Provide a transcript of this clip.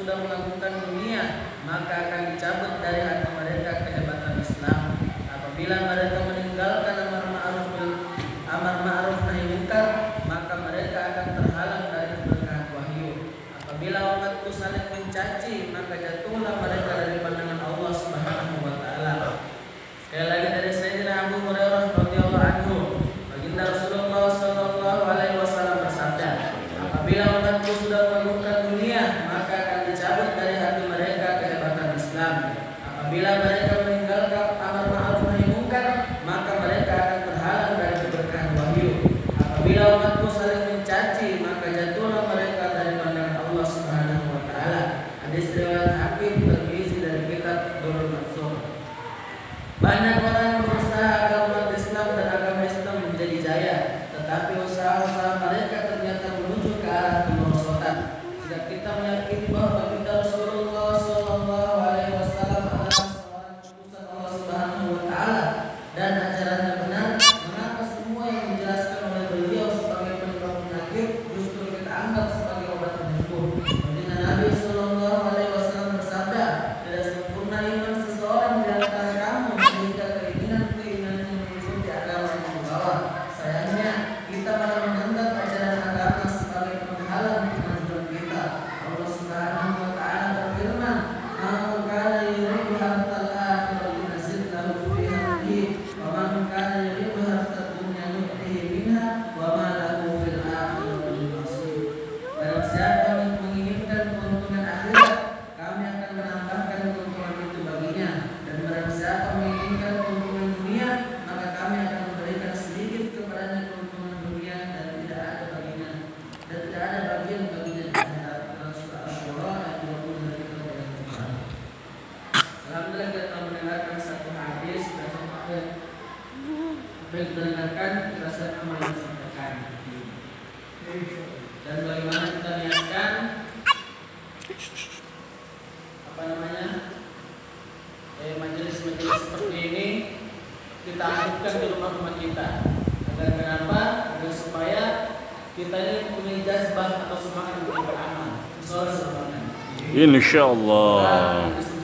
sudah mengagungkan dunia, maka akan dicabut dari hati mereka kehebatan Islam. Apabila mereka meninggalkan amar ma'ruf nahi munkar, maka mereka akan terhalang dari keberkahan wahyu. Apabila umatku saling mencaci, maka jatuhlah mereka dari pandangan Allah Subhanahu wa taala. Sekali lagi dari Sayyidina Abu Hurairah radhiyallahu anhu, baginda Rasulullah sallallahu alaihi wasallam bersabda, apabila umatku sudah mengagungkan dunia, maka akan dicabut dari hati mereka kehebatan Islam. Apabila mereka meninggalkan amar ma'ruf nahi munkar, maka mereka akan terhalang dari keberkahan wahyu. Apabila umatku saling mencaci, maka jatuhlah mereka dari pandangan Allah Subhanahu wa taala. Hadis riwayat Hakim Tirmizi dari kitab Durrul Mansur. Banyak orang berusaha agar umat Islam dan agama Islam menjadi jaya, tetapi usaha-usaha mereka ternyata menuju ke arah kemerosotan. Jika kita meyakini bahwa baginda Rasulullah sallallahu alaihi wasallam adalah seorang utusan Allah Subhanahu wa taala dan ajarannya benar, mengapa semua yang dijelaskan oleh beliau sebagai penyebab penyakit justru kita anggap sebagai obat penyembuh? Dengan Nabi sallallahu alaihi wasallam bersabda, tidak sempurna iman seseorang di antara kamu sehingga keinginan-keinginannya mengikuti agama yang membawa. Sayangnya kita malah menganggap ajaran agama sebagai penghalang kemajuan kita. Allah Subhanahu wa taala berfirman, "Man kana yuridu harthal akhirati nazid lahu fi hadhihi, wa man kana yuridu harthad dunya nu'tihi minha, wa ma lahu fil akhirati min nasib." Barang siapa yang menginginkan keuntungan akhirat, kami akan menambahkan keuntungan itu baginya. Dan barang siapa menginginkan keuntungan dunia, maka kami akan memberikan sedikit kepadanya keuntungan dunia dan tidak ada bagian baginya di akhirat. Surah Asy-Syura ayat 20 dari kitab Al-Quran. Alhamdulillah kita telah mendengarkan satu hadis dan apa yang mendengarkan kita sedang menyampaikan. Dan bagaimana kita niatkan majelis-majelis seperti ini kita aktifkan di rumah-rumah kita. Agar kenapa? Agar supaya kita ini mempunyai jazbah atau semangat untuk beramal. Insyaallah.